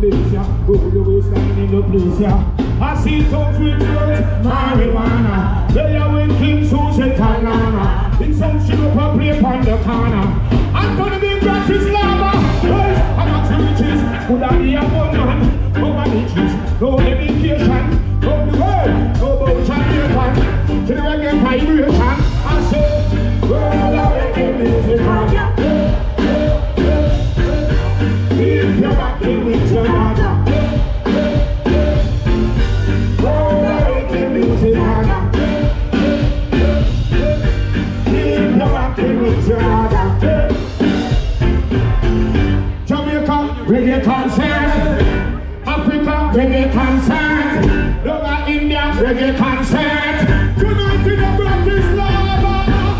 place, yeah. Who the way standing in the place, yeah. I see folks with drugs, marijuana. They are with King Susan Tanana. In some shit up a play upon the corner. I'm gonna be Bratislava. Hey, I'm not the riches. Could I be a one man? No managers, no education. No the world, no boat and Japan. To the reggae vibration. I say, world of reggae music. If you're rocking with your mother. World of reggae music. If you're rocking with your mother. Jamaica, reggae concert. Africa, reggae concert. Lower India, reggae concert. Tonight in the Bratislava.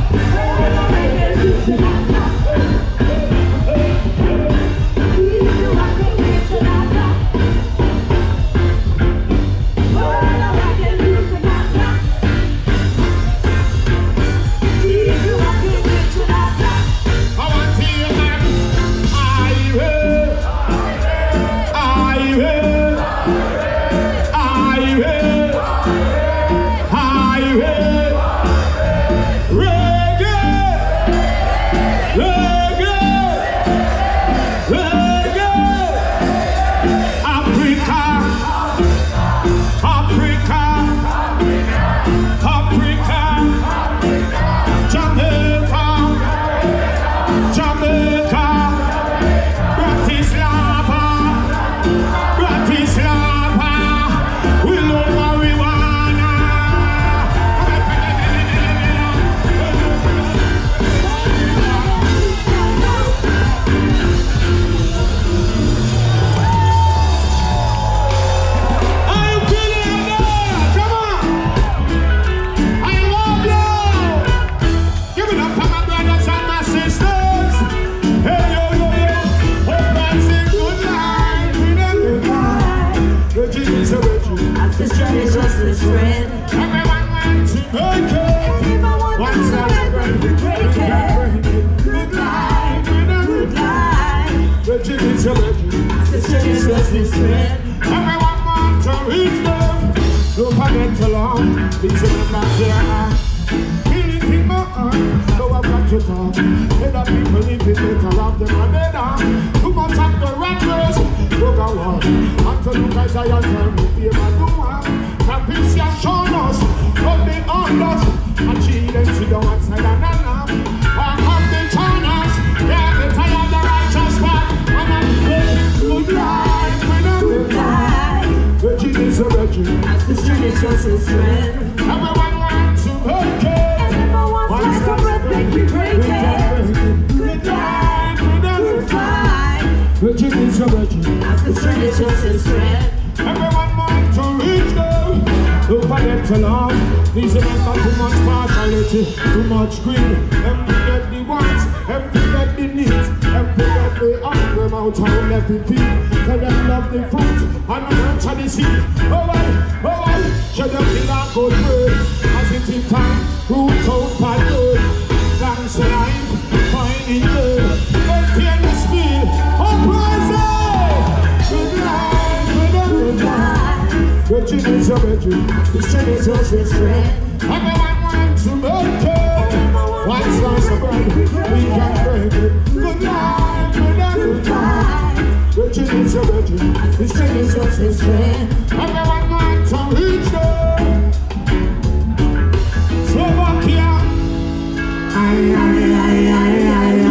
Everyone wants to reach them. Don't forget to long. Please remember here. Feeling in my heart. So I've got to talk. Let the people live it better off them and they down. Too much of the rat race. Look at what. Until you guys are young, tell me if you ever do one. That peace you have shown us. But they on us. And she then sit down outside and I have the Chinese. Yeah, they tired the righteous part. And I'm good life. Good life. Virgin is a virgin. As the street is just his friend. Everyone wants to break it. Everyone wants to break it. Good life. Good life. Virgin is a virgin. As the street is just his friend. Everyone wants to reach them. Don't forget to love. Please remember too much partiality, too much greed. And forget the wants, and forget the needs, and forget the hungry mouth, how left the feet. Tell them love the fruit, and nurture the seed. Oh, should them kill our good word. As it in time, roots out by road. Thanks to life, finding love. Maintain the speed, uprising. Good life, good life. Virgin is a virgin, the street is just his friend. Everyone wants to make it. One slice of bread, we can break it. Good life, good life. Virgin is a virgin, the street is just his friend. Everyone wants to reach them. Slovakia. Ay, ay, ay, ay, ay, ay.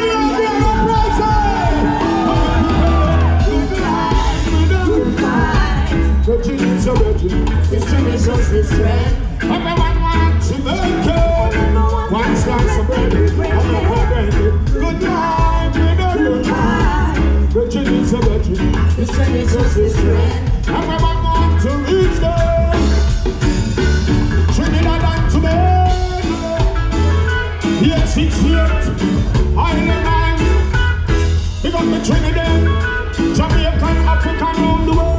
Good life. Trinidad, Jamaican, African, round the world.